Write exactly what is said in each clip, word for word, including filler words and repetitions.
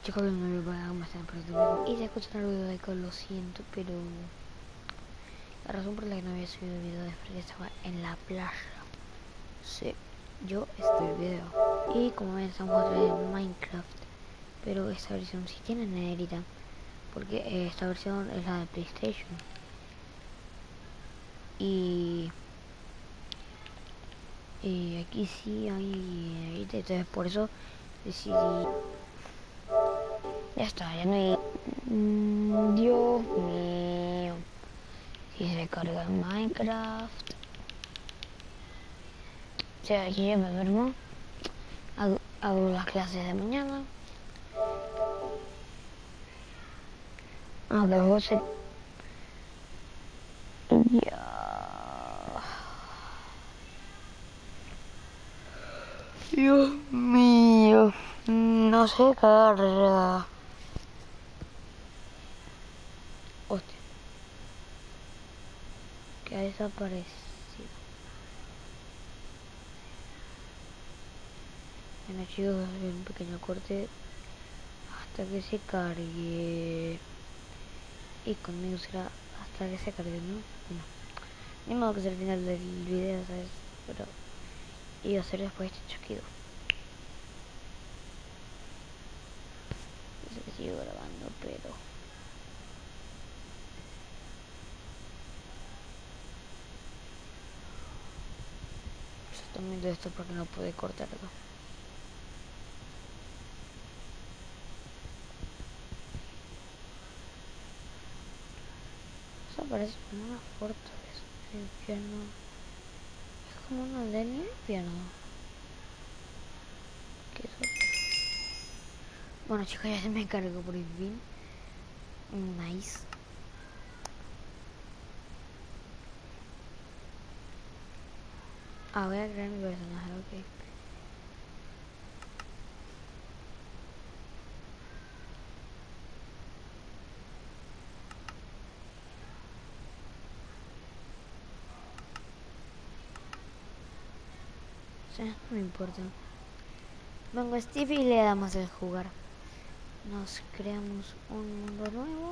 chicos, bienvenidos a más temprano. Y si escuchan el video de eco, lo siento, pero la razón por la que no había subido el video es porque estaba en la playa. Sí, yo estoy el video. Y como ven, estamos otra vez en Minecraft, pero esta versión sí tiene negrita, porque eh, esta versión es la de PlayStation. Y y aquí sí hay negrita, entonces por eso decidí. Ya está, ya no hay. Mm, Dios mío. Si se carga en Minecraft. O sea, aquí yo me duermo. Hago, hago las clases de mañana. A las doce. Ya. Dios mío. No se carga. Hostia. Que ha desaparecido. Bueno chicos, voy a hacer un pequeño corte hasta que se cargue. Y conmigo será hasta que se cargue, ¿no? No. Ni modo que sea el final del video, ¿sabes? Pero iba a hacer después este chasquido. No sé que sigo grabando, pero exactamente esto porque no pude cortarlo. Eso parece como una fortaleza del infierno. Es como una del infierno. ¿Qué es eso? Bueno chicos, ya se me cargó por el fin. Nice. Ah, voy a crear mi personaje, ok. Sí, no me importa. Vengo Steve y le damos el jugar. Nos creamos un mundo nuevo.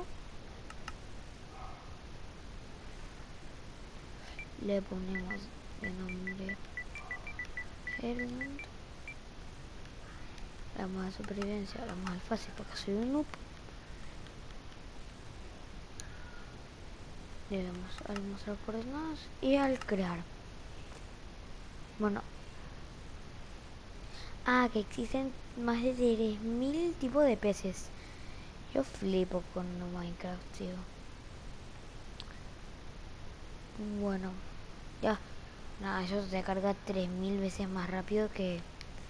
Le ponemos de nombre Hermond. La más de supervivencia, la más fácil porque soy un noob. Le damos al mostrar coordenadas y al crear. Bueno. Ah, que existen más de tres mil tipos de peces. Yo flipo con Minecraft, tío. Bueno, ya. Nada, eso se carga tres mil veces más rápido que...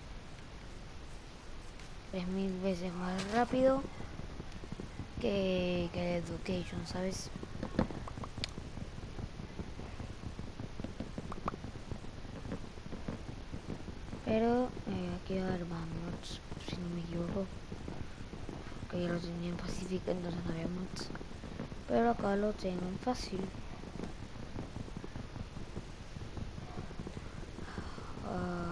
tres mil veces más rápido que, que Education, ¿sabes? Pero eh, aquí va a haber más mods, si no me equivoco. Que ya lo tenía en Pacífico, entonces no había mods. Pero acá lo tengo en fácil. Uh,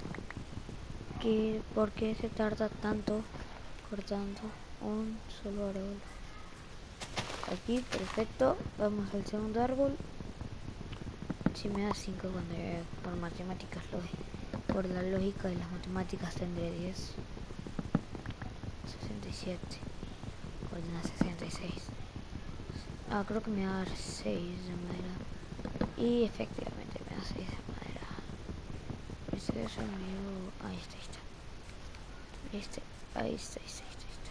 ¿qué, ¿Por qué se tarda tanto cortando un solo árbol? Aquí, perfecto. Vamos al segundo árbol. Si me da cinco cuando yo, por matemáticas, lo por la lógica de las matemáticas tendré diez. sesenta y siete. Coordenadas sesenta y seis. Ah, creo que me va a dar seis de madera. Y efectivamente me da seis de madera. Este es el mío. Ahí está, ahí está. Este, ahí está, ahí está, ahí está.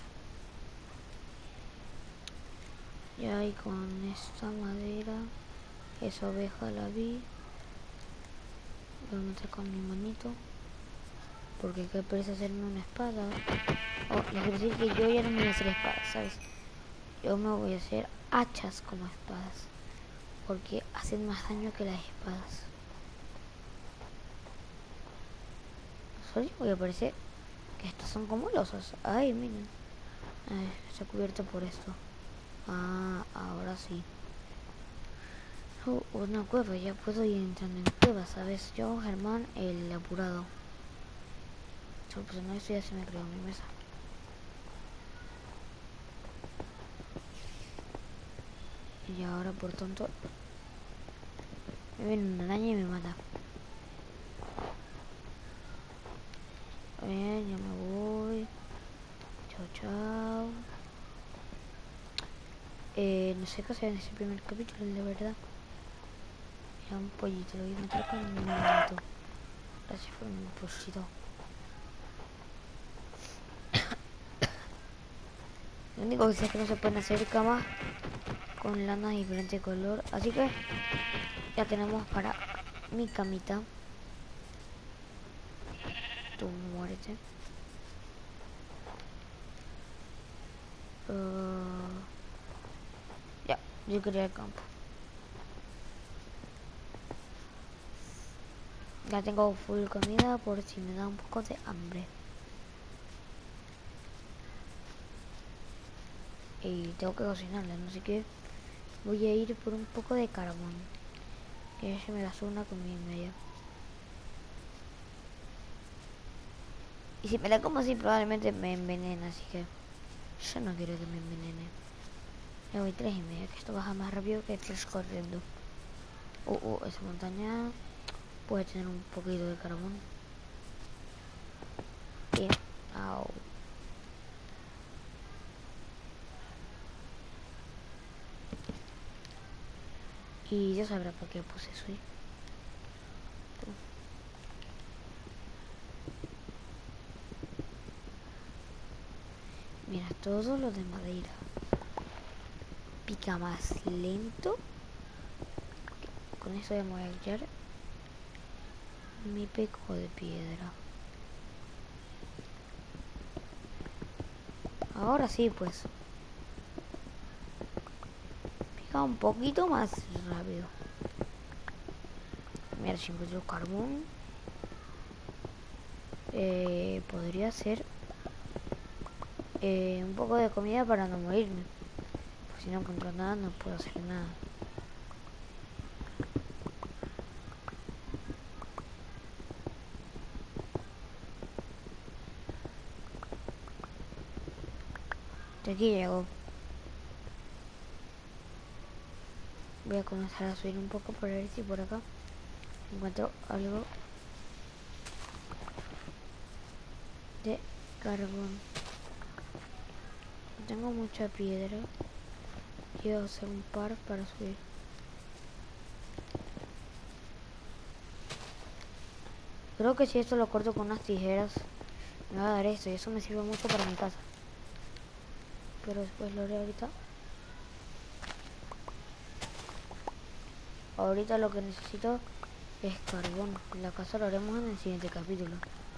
Y ahí con esta madera, esa oveja la vi. Voy a meter con mi manito. Porque qué pereza hacerme una espada. Oh, les quiero decir que yo ya no me voy a hacer espadas, ¿sabes? Yo me voy a hacer hachas como espadas. Porque hacen más daño que las espadas. Solo voy a parecer que estas son como losas. Ay, miren. Ay, está cubierto por esto. Ah, ahora sí. Oh, una cueva, ya puedo ir entrando en cueva, ¿sabes? Yo, Germán, el apurado. Solo pues no, esto ya se me creó mi mesa. Y ahora por tonto me viene una araña y me mata. Bien, ya me voy. Chao, chao. Eh, no sé qué hacer en ese primer capítulo, de verdad. Era un pollito, lo voy a matar con mi manito. Gracias por mi pollito. Lo único que sé es que no se pueden hacer camas con lana de diferente color. Así que ya tenemos para mi camita. Tú muérete. Uh, ya, yo quería el campo. Ya tengo full comida por si me da un poco de hambre. Y tengo que cocinarla, no sé qué. Voy a ir por un poco de carbón. Que ya se me gastó una comida y media. Y si me la como así probablemente me envenena, así que yo no quiero que me envenene. Ya voy tres y media, que esto baja más rápido que tres corriendo. Uh, uh, esa montaña puede tener un poquito de carbón. Bien, au. Y ya sabrá por qué puse eso ahí. Mira, todo lo de madera. Pica más lento. Con eso ya me voy a echar mi peco de piedra. Ahora sí, pues. Pica un poquito más rápido. Mira, si encuentro carbón. Eh, podría ser eh, un poco de comida para no morirme. Pues si no encuentro nada, no puedo hacer nada. De aquí llego. Voy a comenzar a subir un poco para ver si por acá encuentro algo de carbón. Tengo mucha piedra. Quiero hacer un par para subir. Creo que si esto lo corto con unas tijeras me va a dar esto y eso me sirve mucho para mi casa. Pero después lo haré ahorita. Ahorita lo que necesito es carbón. La casa lo haremos en el siguiente capítulo.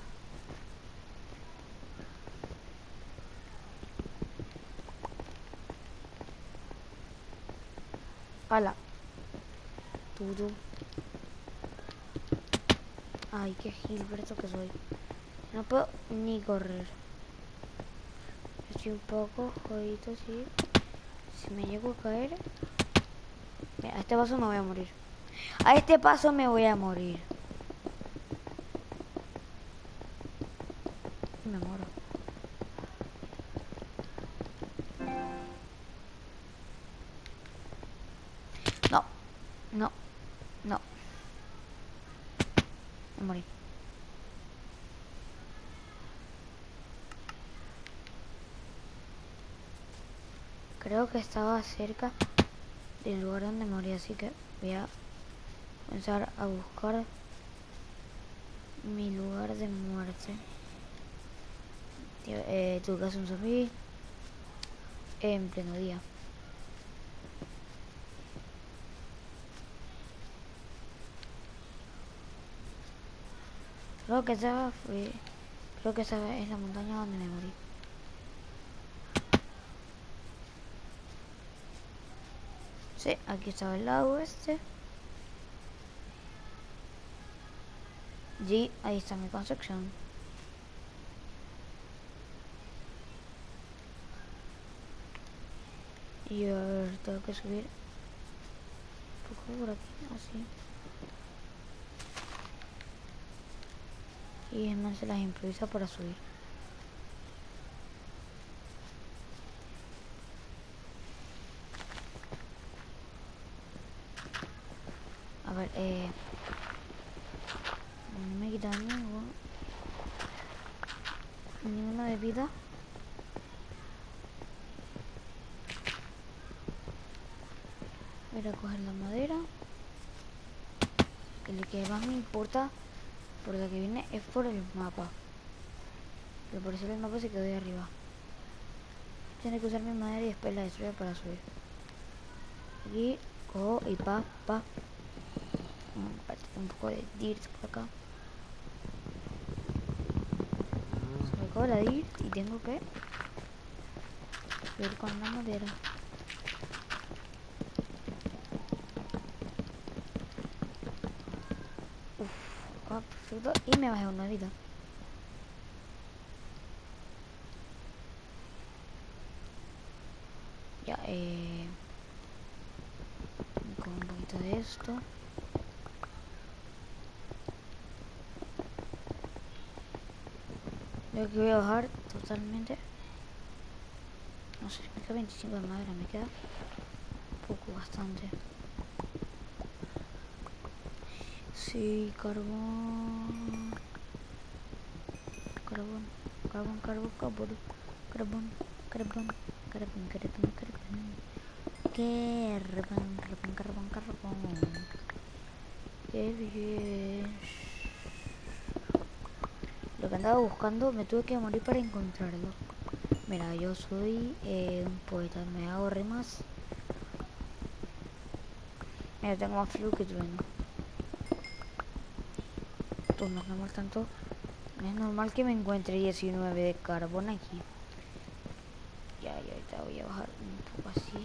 ¡Hala! Tú, ay, qué Gilberto que soy. No puedo ni correr. Estoy un poco jodito, sí. Si me llego a caer... Mira, a este paso me voy a morir. A este paso me voy a morir. Y me muero. No. No. No. Me morí. Creo que estaba cerca del lugar donde morí, así que voy a comenzar a buscar mi lugar de muerte. Tío, eh, tu casa un zombie en pleno día. Creo que esa fue, creo que esa es la montaña donde me morí. Sí, aquí estaba el lado este. Y ahí está mi construcción. Y ahora tengo que subir un poco por aquí, así. Y no se las improvisa para subir. ver, eh... no me quita ningún... ninguna de vida. Voy a ir a coger la madera. Que lo que más me importa por lo que viene es por el mapa. Pero por eso el mapa se quedó ahí arriba. Tiene que usar mi madera y después la destruyo para subir. Aquí cojo y pa, pa. Un poco de dirt por acá. Se me cojo la dirt y tengo que subir con la madera. Uff, ah, perfecto. Y me bajé una vida. Ya, eh... con un poquito de esto. Creo que voy a bajar totalmente. No sé, me queda veinticinco de madera, me queda poco, bastante. Sí, carbón. Carbón, carbón, carbón, carbón, carbón, carbón, carbón, carbón, carbón. Carbón, carbón, carbón, carbón. Qué bien. Lo que andaba buscando me tuve que morir para encontrarlo. Mira, yo soy eh, un poeta, me hago rimas. Mira, tengo más flu que trueno. Pues no es normal tanto. No es normal que me encuentre diecinueve de carbón aquí. Ya, ya, ahorita voy a bajar un poco así.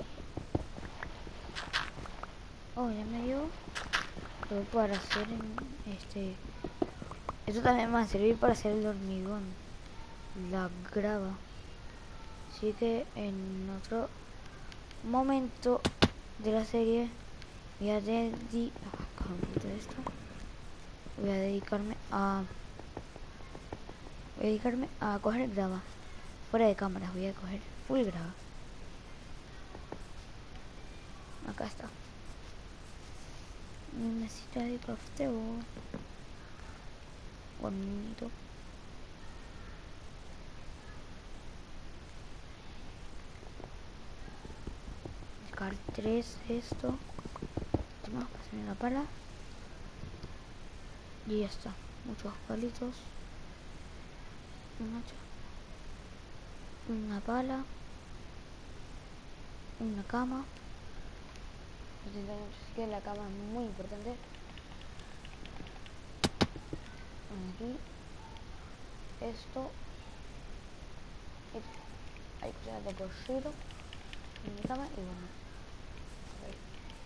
Oh, ya me dio. Pero para hacer este... Esto también me va a servir para hacer el hormigón. La grava. Así que en otro momento de la serie voy a dedicar... esto. Voy a dedicarme a... Voy a dedicarme a coger grava. Fuera de cámaras voy a coger full grava. Acá está. Necesito de crafteo. Bonito. Sacar tres esto. Más, pasarme la pala. Y ya está. Muchos palitos. Un hacha. Una pala. Una cama. Así que la cama es muy importante. Aquí. Esto. Hay cosas de cocido. En mi cama y bueno. Okay.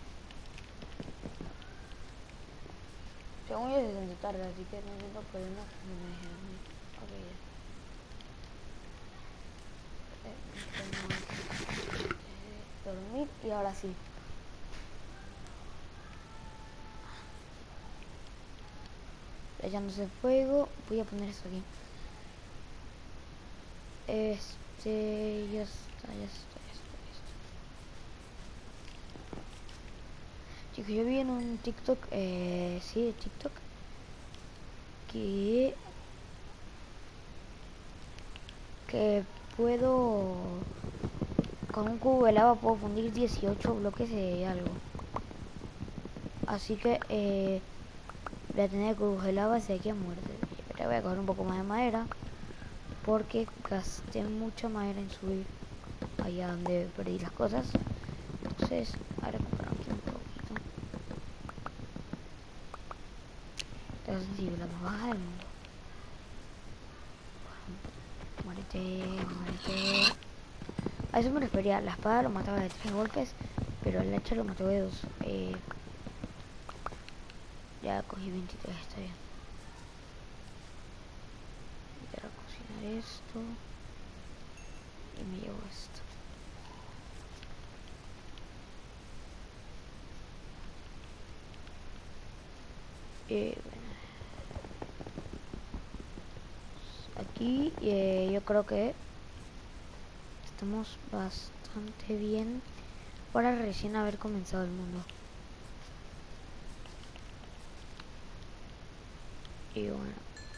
Según yo se siente tarde, así que no tengo problemas no me dejen dormir. Ok, ya. Eh, dormir y ahora sí. Echándose fuego. Voy a poner esto aquí. Este, ya está, ya está, ya está, ya está. Chicos, yo vi en un TikTok, eh, sí, de TikTok, que, que puedo, con un cubo de lava puedo fundir dieciocho bloques de algo. Así que, eh, voy a tener cubos de lava de aquí a muerte. Pero voy a coger un poco más de madera, porque gasté mucha madera en subir allá donde perdí las cosas. Entonces, ahora compramos un poquito. Esta es sencillo, la más baja del mundo. Muérete, muérete. A eso me refería. La espada lo mataba de tres golpes, pero el hacha lo mató de dos. Eh, ya cogí veintitrés, está bien. Voy a cocinar esto. Y me llevo esto. Eh, bueno. Aquí eh, yo creo que estamos bastante bien para recién haber comenzado el mundo. Y bueno,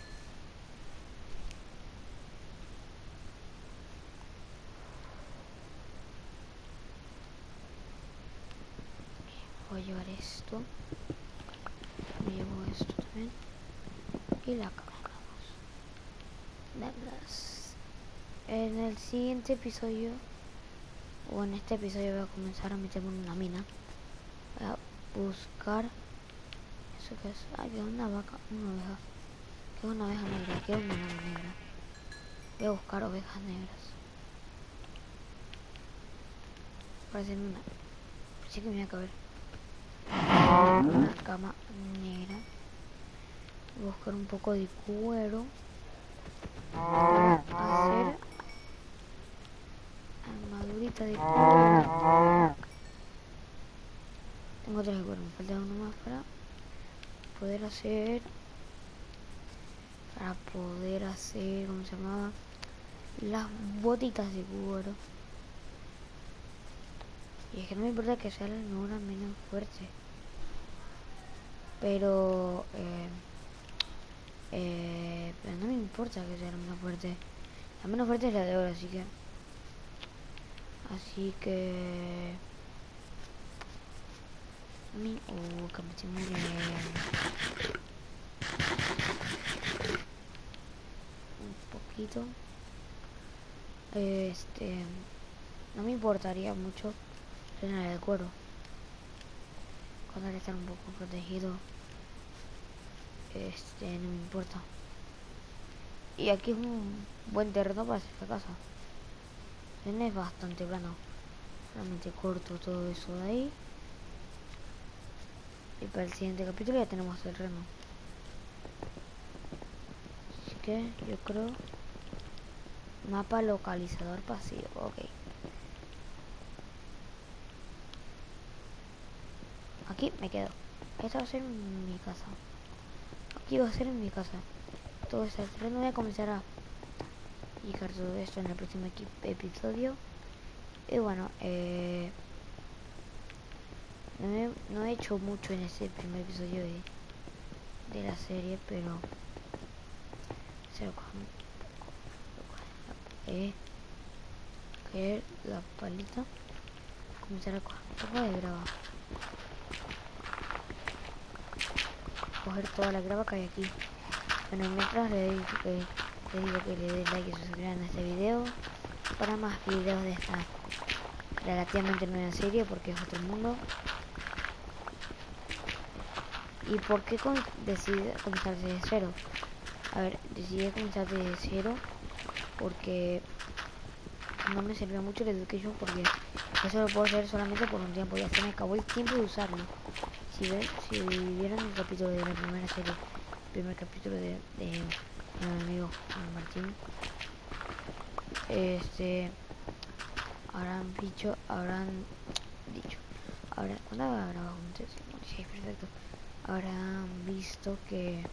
voy a llevar esto. Me llevo esto también. Y la colocamos. Demlas. En el siguiente episodio, o en este episodio, voy a comenzar a meterme en una mina. Voy a buscar. ¿Eso qué es? Ay, que una vaca, una oveja. Que es una oveja negra, que es una oveja negra. Voy a buscar ovejas negras. Parecen una. Pensé que me iba a caber. Una cama negra. Voy a buscar un poco de cuero para hacer armadurita de cuero. Tengo tres de cuero, me falta uno más para poder hacer para poder hacer, ¿cómo se llamaba? Las botitas de cuero. Y es que no me importa que sea la armadura menos fuerte, pero eh, eh, pero no me importa que sea la menos fuerte. La menos fuerte es la de oro, así que así que mi uh, que me estoy muriendo un poquito. Este no me importaría mucho tener el cuero cuando al estar un poco protegido. Este no me importa. Y aquí es un buen terreno para hacer la casa. Es bastante plano. Solamente corto todo eso de ahí. Y para el siguiente capítulo ya tenemos el terreno. Así que yo creo... Mapa localizador pasivo. Ok. Aquí me quedo. Esta va a ser mi casa. Aquí va a ser mi casa. Todo este terreno. Voy a comenzar a fijar todo esto en el próximo episodio. Y bueno, eh... No he, no he hecho mucho en este primer episodio de, de la serie, pero se lo cojo un poco. Eh, coger la palita, comenzar a coger un poco de grava, coger toda la grava que hay aquí. Bueno, mientras le digo que, le digo que le den like y se suscriban a este video para más videos de esta relativamente nueva serie, porque es otro mundo. ¿Y por qué con, decidí comenzar desde cero? A ver, decidí comenzar desde cero porque no me sirvió mucho la education, porque eso lo puedo hacer solamente por un tiempo. Ya se me acabó el tiempo de usarlo. Si ven, si vieron el capítulo de la primera serie, el primer capítulo de, de mi amigo Martín, este habrán dicho, habrán dicho, ahora cuando grabamos juntos, sí, perfecto, habrán visto que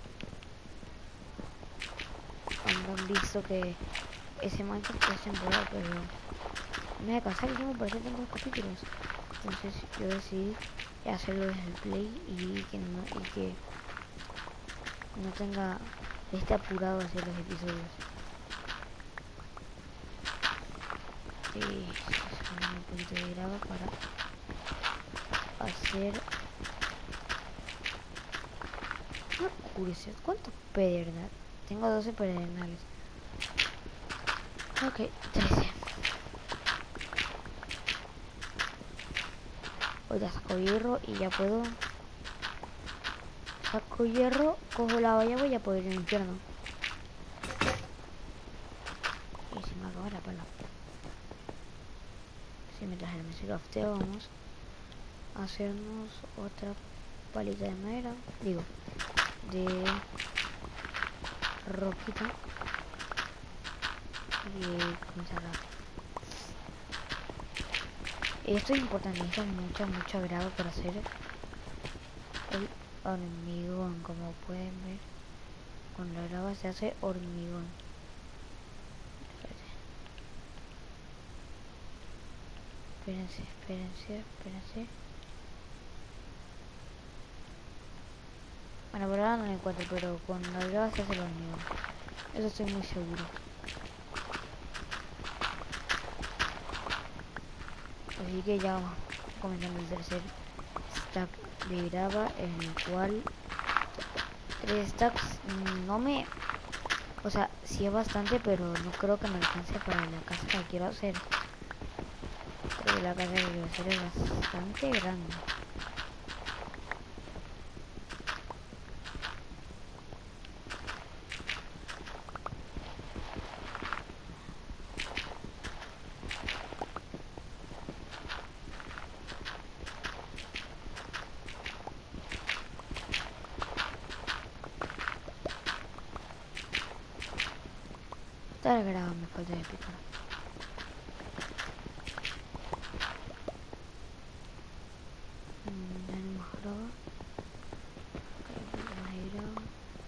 habrán visto que ese Minecraft es temporada, pero me voy a cansar el tiempo para hacer tantos capítulos. Entonces yo decidí hacerlo desde el play y que no, y que no tenga, esté apurado a hacer los episodios. Y poner un poquito de grava para hacer una curiosidad. ¿Cuántos pedernales? Tengo doce pedernales. Ok, trece. Hoy ya saco hierro y ya puedo. Saco hierro, cojo la olla, voy a poder ir al infierno. Y se me acaba la pala. Si mientras el me crafteo, vamos a hacernos otra palita de madera. Digo, de roquita. Y comenzar a... Esto es importante, necesita mucha, mucha grava para hacer el hormigón. Como pueden ver, con la grava se hace hormigón. Espérense, espérense, espérense. Bueno, por ahora no lo encuentro, pero con la grava se hace el hormigón. Eso estoy muy seguro. Así que ya vamos comenzando el tercer stack de grava, en el cual tres stacks no me... O sea, sí es bastante, pero no creo que me alcance para la casa que quiero hacer. Creo que la casa que quiero hacer es bastante grande. Esta la grava me falta de picar. Mm, ya no más grava. Ok, más grava.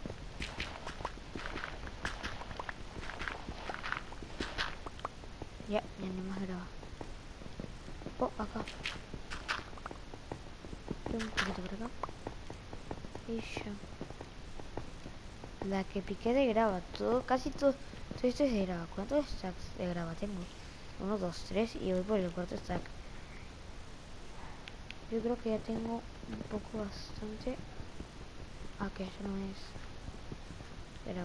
Ya, ya no más grava. Oh, acá. Y un poquito por acá. Y ya. La que piqué de grava, todo, casi todo, todo esto es de grava. ¿Cuántos stacks de grava tengo? Uno, dos, tres y voy por el cuarto stack. Yo creo que ya tengo un poco bastante. Ah, que eso no es grava.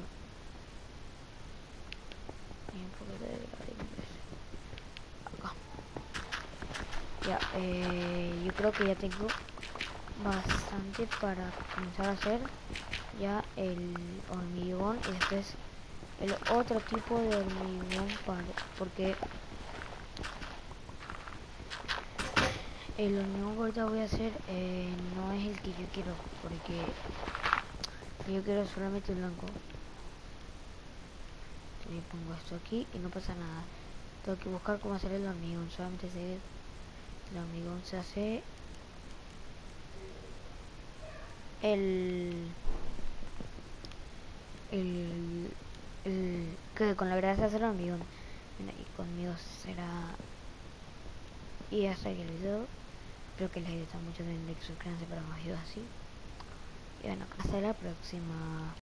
Y un poquito de grava de acá. Ya, eh, yo creo que ya tengo bastante para comenzar a hacer ya el hormigón y después el otro tipo de hormigón para, porque el hormigón que ahorita voy a hacer eh, no es el que yo quiero, porque yo quiero solamente blanco. Le pongo esto aquí y no pasa nada. Tengo que buscar cómo hacer el hormigón. Solamente sé el hormigón se hace el el el que con la grasa se hace el hormigón. Bueno, y conmigo será. Y hasta aquí el video. Espero que les haya gustado mucho. Den like, suscríbanse para más videos así. Y bueno, hasta la próxima.